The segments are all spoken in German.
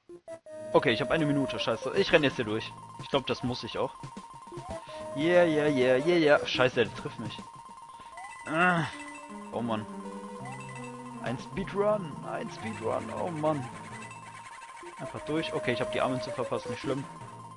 Okay, ich habe eine Minute, scheiße. Ich renne jetzt hier durch. Ich glaube, das muss ich auch. Yeah, yeah, yeah, yeah, yeah. Scheiße, der trifft mich. Ah. Oh Mann. Ein Speedrun, ein Speedrun. Oh Mann. Einfach durch. Okay, ich habe die Arme zu verpasst, nicht schlimm.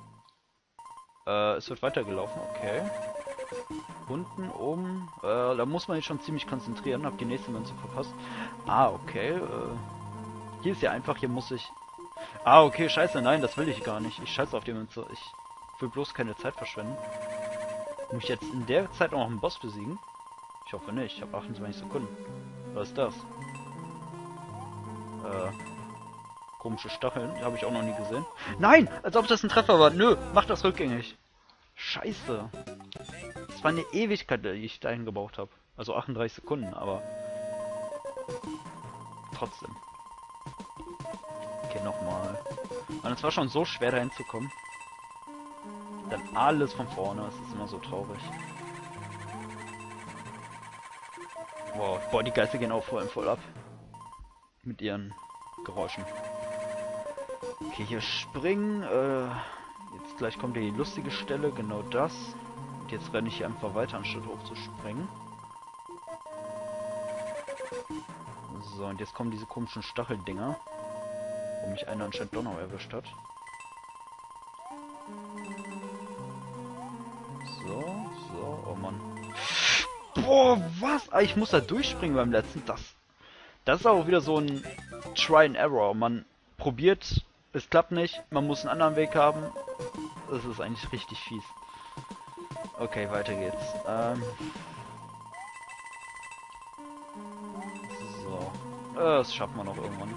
Es wird weitergelaufen, okay. Unten, oben, da muss man sich schon ziemlich konzentrieren. Hab die nächste Münze verpasst. Ah, okay. Hier ist ja einfach, hier muss ich... Ah, okay, scheiße, nein, das will ich gar nicht. Ich scheiße auf die Münze. Ich will bloß keine Zeit verschwenden. Muss ich jetzt in der Zeit auch noch einen Boss besiegen? Ich hoffe nicht, ich habe 28 Sekunden. Was ist das? Komische Stacheln, die habe ich auch noch nie gesehen. Nein, als ob das ein Treffer war. Nö, mach das rückgängig. Scheiße. Das war eine Ewigkeit, die ich dahin gebraucht habe. Also 38 Sekunden, aber trotzdem. Okay, nochmal. Und es war schon so schwer dahin zu kommen. Dann alles von vorne, das ist immer so traurig. Wow, boah, die Geister gehen auch voll ab. Mit ihren Geräuschen. Okay, hier springen. Jetzt gleich kommt die lustige Stelle, genau das. Und jetzt renne ich hier einfach weiter, anstatt hoch zu springen. So, und jetzt kommen diese komischen Stacheldinger. Wo mich einer anscheinend doch noch erwischt hat. So, oh Mann. Boah, was? Ah, ich muss da durchspringen beim letzten. Das ist auch wieder so ein Try and Error. Man probiert, es klappt nicht, man muss einen anderen Weg haben. Das ist eigentlich richtig fies. Okay, weiter geht's. So. Das schaffen wir noch irgendwann.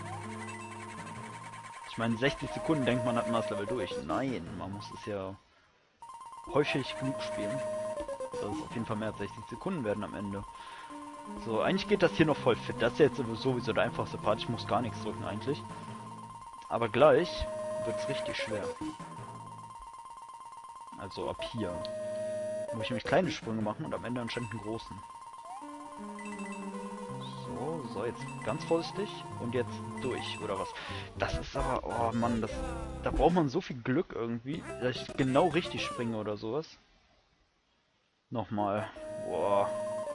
Ich meine, 60 Sekunden denkt man, hat man das Level durch. Nein, man muss es ja häufig genug spielen. Dass es auf jeden Fall mehr als 60 Sekunden werden am Ende. So, eigentlich geht das hier noch voll fit. Das ist jetzt sowieso der einfachste Part. Ich muss gar nichts drücken eigentlich. Aber gleich wird es richtig schwer. Also ab hier. Muss ich nämlich kleine Sprünge machen und am Ende anscheinend einen großen. So, jetzt ganz vorsichtig. Und jetzt durch, oder was? Das ist aber, oh Mann, da braucht man so viel Glück irgendwie, dass ich genau richtig springe oder sowas. Nochmal. Boah.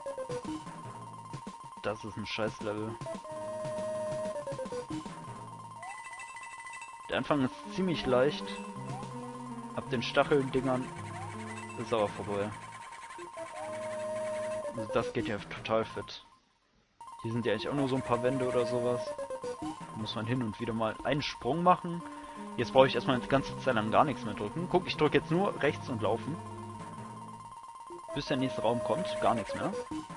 Das ist ein Scheiß-Level. Der Anfang ist ziemlich leicht. Ab den Stacheldingern ist aber vorbei. Also das geht ja total fit. Hier sind ja eigentlich auch nur so ein paar Wände oder sowas. Da muss man hin und wieder mal einen Sprung machen. Jetzt brauche ich erstmal eine ganze Zeit lang gar nichts mehr drücken. Guck, ich drücke jetzt nur rechts und laufen. Bis der nächste Raum kommt, gar nichts mehr.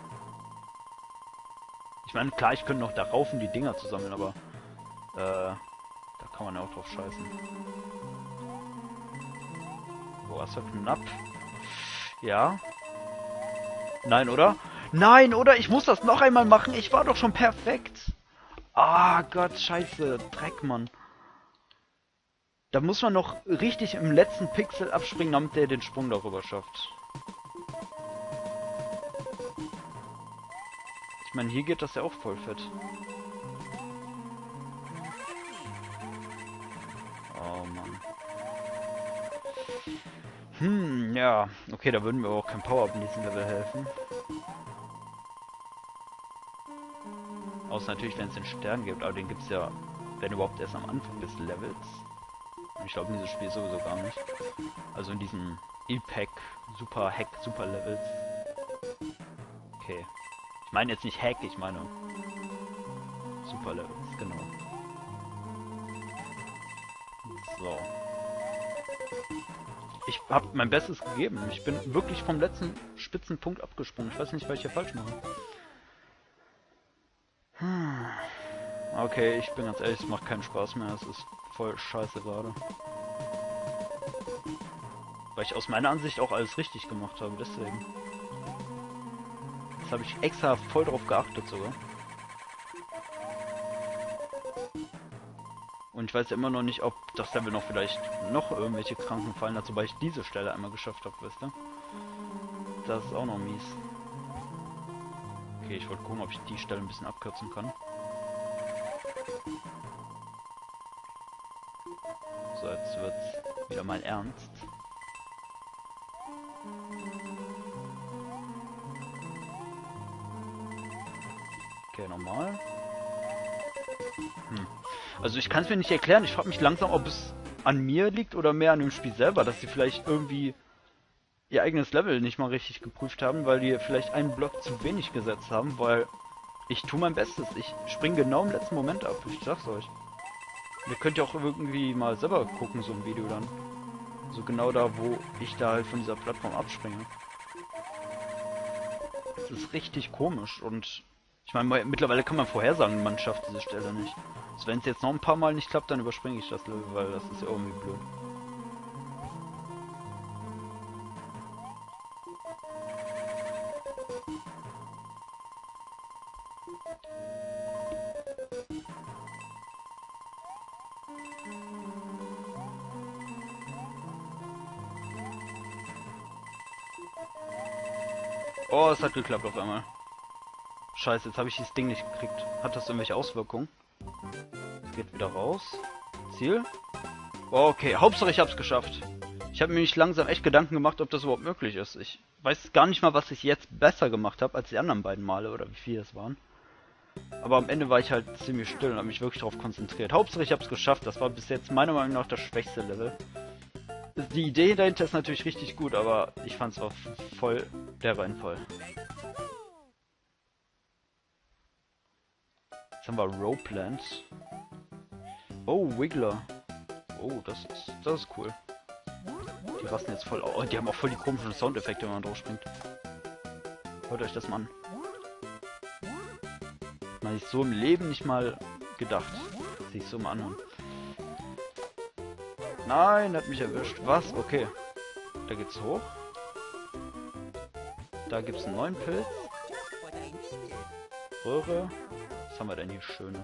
Ich meine, klar, ich könnte noch da rauf, um die Dinger zu sammeln, aber da kann man ja auch drauf scheißen. Boah, ist ja knapp. Ja. Nein, oder? Nein, oder? Ich muss das noch einmal machen. Ich war doch schon perfekt. Ah, Gott, scheiße. Dreck, Mann. Da muss man noch richtig im letzten Pixel abspringen, damit der den Sprung darüber schafft. Ich meine, hier geht das ja auch voll fit. Oh Mann. Ja. Okay, da würden mir auch kein Power-Up in diesem Level helfen. Außer natürlich, wenn es den Stern gibt, aber den gibt es ja, wenn überhaupt, erst am Anfang des Levels. Und ich glaube in dieses Spiel sowieso gar nicht. Also in diesen E-Pack, Super Hack, Super Levels. Okay. Ich meine jetzt nicht Hack, ich meine Super Levels, genau. So. Ich habe mein Bestes gegeben. Ich bin wirklich vom letzten Spitzenpunkt abgesprungen. Ich weiß nicht, was ich hier falsch mache. Okay, ich bin ganz ehrlich, es macht keinen Spaß mehr. Es ist voll scheiße gerade. Weil ich aus meiner Ansicht auch alles richtig gemacht habe, deswegen. Das habe ich extra voll drauf geachtet sogar. Und ich weiß ja immer noch nicht, ob das Level noch vielleicht noch irgendwelche kranken Fallen hat, sobald ich diese Stelle einmal geschafft habe, wisst ihr? Das ist auch noch mies. Okay, ich wollte gucken, ob ich die Stelle ein bisschen abkürzen kann. So, jetzt wird's wieder mal ernst. Okay, normal. Also ich kann es mir nicht erklären. Ich frage mich langsam, ob es an mir liegt oder mehr an dem Spiel selber, dass sie vielleicht irgendwie ihr eigenes Level nicht mal richtig geprüft haben, weil die vielleicht einen Block zu wenig gesetzt haben, weil ich tue mein Bestes. Ich springe genau im letzten Moment ab. Ich sag's euch. Ihr könnt ja auch irgendwie mal selber gucken, so ein Video dann. So genau da, wo ich da halt von dieser Plattform abspringe. Das ist richtig komisch und ich meine, mittlerweile kann man vorhersagen, man schafft diese Stelle nicht. Also wenn es jetzt noch ein paar Mal nicht klappt, dann überspringe ich das Level, weil das ist ja irgendwie blöd. Oh, es hat geklappt auf einmal. Scheiße, jetzt habe ich dieses Ding nicht gekriegt. Hat das irgendwelche Auswirkungen? Es geht wieder raus. Ziel? Oh, okay, Hauptsache ich hab's geschafft. Ich habe mir nicht langsam echt Gedanken gemacht, ob das überhaupt möglich ist. Ich weiß gar nicht mal, was ich jetzt besser gemacht habe als die anderen beiden Male oder wie viel es waren. Aber am Ende war ich halt ziemlich still und habe mich wirklich darauf konzentriert. Hauptsache ich hab's geschafft. Das war bis jetzt meiner Meinung nach das schwächste Level. Die Idee dahinter ist natürlich richtig gut, aber ich fand es auch voll der Reinfall. Jetzt haben wir Ropeland. Oh, Wiggler. Oh, das ist cool. Die rasten jetzt voll. Oh, die haben auch voll die komischen Soundeffekte, wenn man drauf springt. Hört euch das mal an. Man sich so im Leben nicht mal gedacht. Sich so mal anhören. Nein, hat mich erwischt. Was? Okay. Da geht's hoch. Da gibt's einen neuen Pilz. Röhre. Was haben wir denn hier Schönes?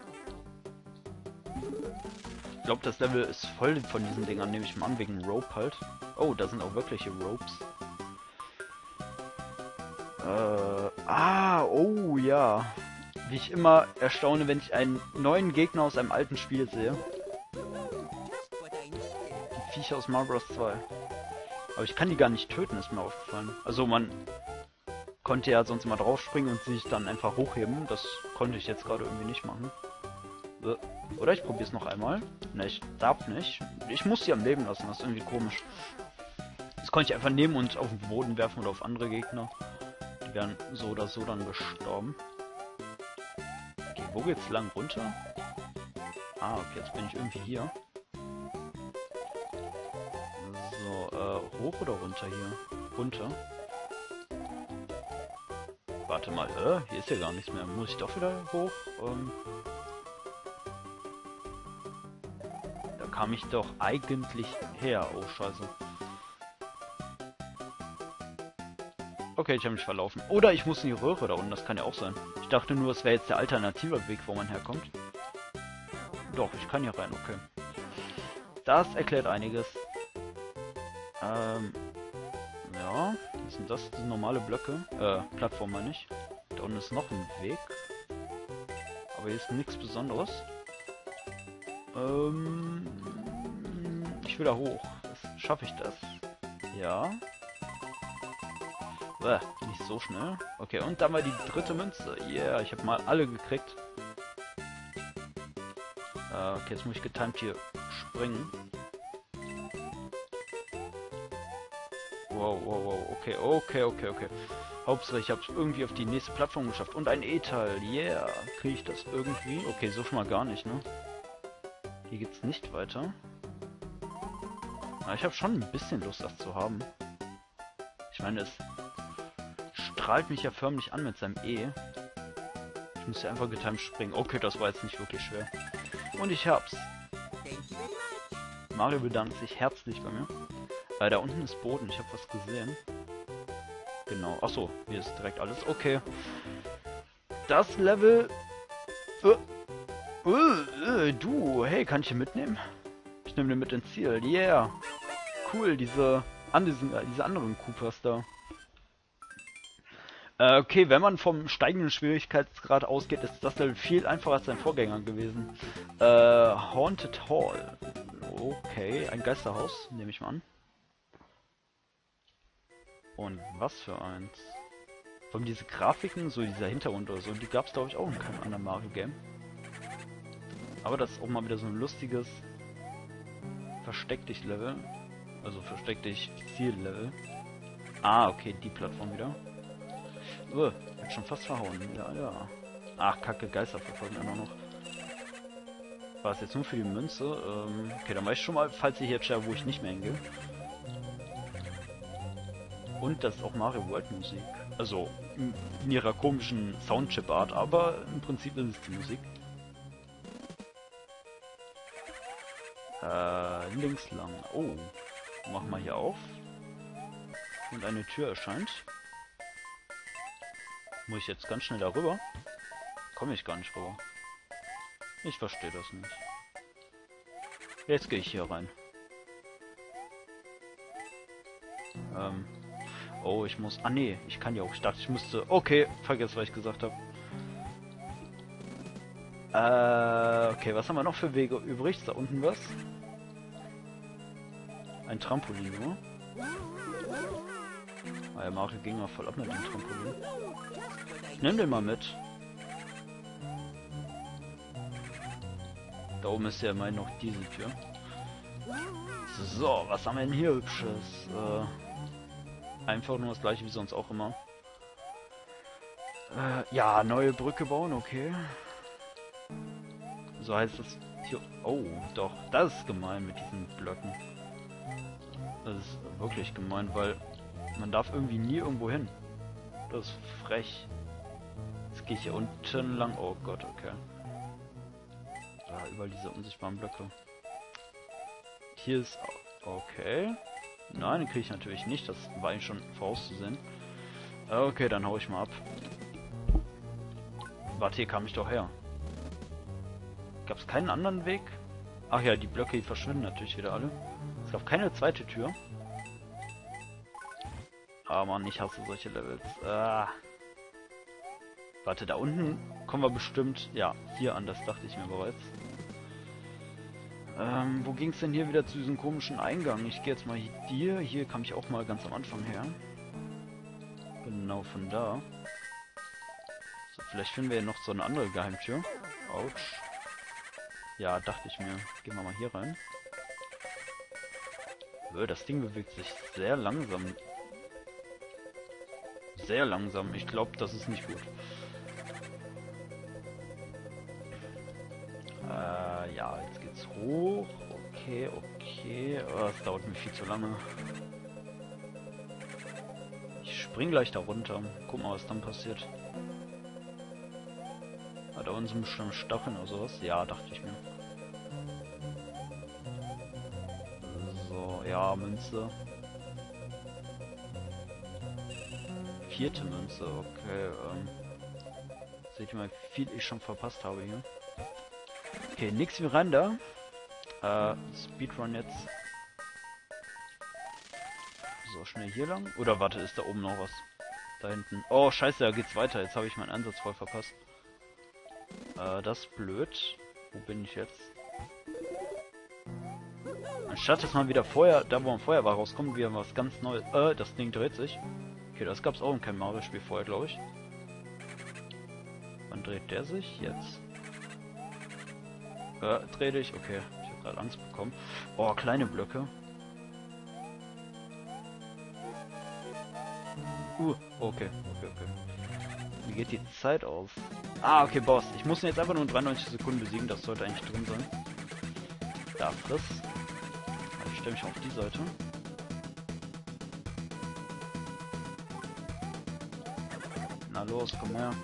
Ich glaube, das Level ist voll von diesen Dingern, nehme ich mal an, wegen Rope halt. Oh, da sind auch wirkliche Ropes. Oh ja. Wie ich immer erstaune, wenn ich einen neuen Gegner aus einem alten Spiel sehe. Die Viecher aus Mario Bros. 2. Aber ich kann die gar nicht töten, ist mir aufgefallen. Also man konnte ja sonst immer draufspringen und sich dann einfach hochheben. Das konnte ich jetzt gerade irgendwie nicht machen. Oder ich probiere es noch einmal. Ne, ich darf nicht. Ich muss sie am Leben lassen, das ist irgendwie komisch. Das konnte ich einfach nehmen und auf den Boden werfen oder auf andere Gegner. Die wären so oder so dann gestorben. Okay, wo geht's lang runter? Ah, okay, jetzt bin ich irgendwie hier. So, hoch oder runter hier? Runter. Warte mal, hier ist ja gar nichts mehr. Muss ich doch wieder hoch? Da kam ich doch eigentlich her. Oh, scheiße. Okay, ich habe mich verlaufen. Oder ich muss in die Röhre da unten, das kann ja auch sein. Ich dachte nur, es wäre jetzt der alternative Weg, wo man herkommt. Doch, ich kann hier rein, okay. Das erklärt einiges. Ja, was sind das? Das sind normale Blöcke. Plattform meine ich. Da unten ist noch ein Weg. Aber hier ist nichts Besonderes. Ich will da hoch. Schaffe ich das? Ja. Nicht so schnell. Okay, und dann war die dritte Münze. Yeah, ich habe mal alle gekriegt. Okay, jetzt muss ich getimed hier springen. Wow. Okay. Hauptsache, ich habe es irgendwie auf die nächste Plattform geschafft. Und ein E-Teil. Yeah. Kriege ich das irgendwie? Okay, so schon mal gar nicht, ne? Hier geht's nicht weiter. Aber ich habe schon ein bisschen Lust, das zu haben. Ich meine, es strahlt mich ja förmlich an mit seinem E. Ich muss ja einfach getimed springen. Okay, das war jetzt nicht wirklich schwer. Und ich hab's. Mario bedankt sich herzlich bei mir. Da unten ist Boden, ich habe was gesehen. Genau, achso, hier ist direkt alles. Okay. Das Level... du, hey, kann ich hier mitnehmen? Ich nehme den mit ins Ziel. Yeah. Cool, diese anderen Koopas da. Okay, wenn man vom steigenden Schwierigkeitsgrad ausgeht, ist das Level viel einfacher als sein Vorgänger gewesen. Haunted Hall. Okay, ein Geisterhaus, nehme ich mal an. Und was für eins? Vor allem diese Grafiken, so dieser Hintergrund oder so, die gab es glaube ich auch in keinem anderen Mario-Game. Aber das ist auch mal wieder so ein lustiges Versteck-dich-Level. Also Versteck-dich-Ziel-Level. Ah, okay, die Plattform wieder. Wird schon fast verhauen. Ja, ja. Ach, kacke, Geister verfolgen auch noch. War es jetzt nur für die Münze? Okay, dann weiß ich schon mal, falls ich jetzt sterbe, wo ich nicht mehr hingehe. Und das ist auch Mario World Musik. Also in ihrer komischen Soundchip-Art, aber im Prinzip ist es die Musik. Links lang. Oh. Machen wir hier auf. Und eine Tür erscheint. Muss ich jetzt ganz schnell darüber? Komme ich gar nicht rüber. Ich verstehe das nicht. Jetzt gehe ich hier rein. Oh, ich muss... Ah, nee, ich kann ja auch. Ich dachte, ich müsste... Okay, vergiss, was ich gesagt habe. Okay, was haben wir noch für Wege übrig? Ist da unten was? Ein Trampolin, nur. Ah ja, Mario ging mal voll ab mit dem Trampolin. Ich nehm den mal mit. Da oben ist ja immerhin noch diese Tür. So, was haben wir denn hier Hübsches? Einfach nur das gleiche wie sonst auch immer. Ja, neue Brücke bauen, okay. So heißt es hier. Oh, doch, das ist gemein mit diesen Blöcken. Das ist wirklich gemein, weil man darf irgendwie nie irgendwo hin. Das ist frech. Jetzt gehe ich hier unten lang. Oh Gott, okay. Ja, überall diese unsichtbaren Blöcke. Hier ist... Okay. Nein, den kriege ich natürlich nicht. Das war eigentlich schon vorauszusehen. Okay, dann hau ich mal ab. Warte, hier kam ich doch her. Gab es keinen anderen Weg? Ach ja, die Blöcke, die verschwinden natürlich wieder alle. Es gab keine zweite Tür. Ah Mann, ich hasse solche Levels. Warte, da unten kommen wir bestimmt... Ja, hier an, das dachte ich mir bereits. Wo ging es denn hier wieder zu diesem komischen Eingang? Ich gehe jetzt mal hier. Hier kam ich auch mal ganz am Anfang her. Genau von da. So, vielleicht finden wir ja noch so eine andere Geheimtür. Autsch. Ja, dachte ich mir. Gehen wir mal hier rein. Das Ding bewegt sich sehr langsam. Sehr langsam. Ich glaube, das ist nicht gut. Ja, jetzt geht's hoch. Okay, okay. Oh, das dauert mir viel zu lange. Ich spring gleich da runter. Guck mal, was dann passiert. Da unten sind bestimmt Stacheln oder sowas. Ja, dachte ich mir. So, ja, Münze. 4. Münze, okay. Seht ihr mal, wie viel ich schon verpasst habe hier. Okay, nix wie rein da. Speedrun jetzt. So, schnell hier lang. Oder warte, ist da oben noch was? Da hinten. Oh, scheiße, da geht's weiter. Jetzt habe ich meinen Ansatz voll verpasst. Das ist blöd. Wo bin ich jetzt? Anstatt dass man wieder Feuer, da wo man Feuer war, rauskommt, wieder was ganz Neues. Das Ding dreht sich. Okay, das gab's auch in keinem Mario-Spiel vorher, glaube ich. Wann dreht der sich? Jetzt. Dreh dich. Okay, ich habe gerade Angst bekommen. Oh, kleine Blöcke. Okay. Wie geht die Zeit auf? Ah, okay, Boss. Ich muss ihn jetzt einfach nur in 93 Sekunden besiegen. Das sollte eigentlich drin sein. Da, friss. Ich stelle mich auf die Seite. Na los, komm her.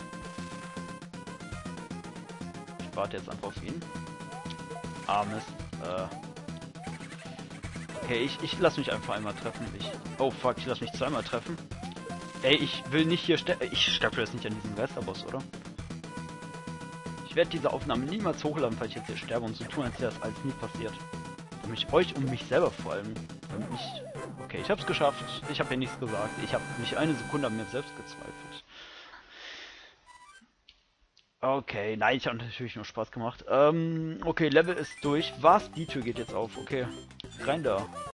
Ich warte jetzt einfach auf ihn. Ah, Mist. Okay, ich lasse mich einfach einmal treffen. Oh fuck, ich lasse mich zweimal treffen. Ey, ich will nicht hier sterben. Ich sterbe jetzt nicht an diesem Geisterboss, oder? Ich werde diese Aufnahme niemals hochladen, falls ich jetzt hier sterbe und so tun, als wäre das alles nie passiert. Um euch und mich selber vor allem. Okay, ich hab's geschafft. Ich habe hier nichts gesagt. Ich habe nicht eine Sekunde an mir selbst gezweifelt. Okay, nein, ich habe natürlich nur Spaß gemacht. Okay, Level ist durch. Was? Die Tür geht jetzt auf. Okay, rein da.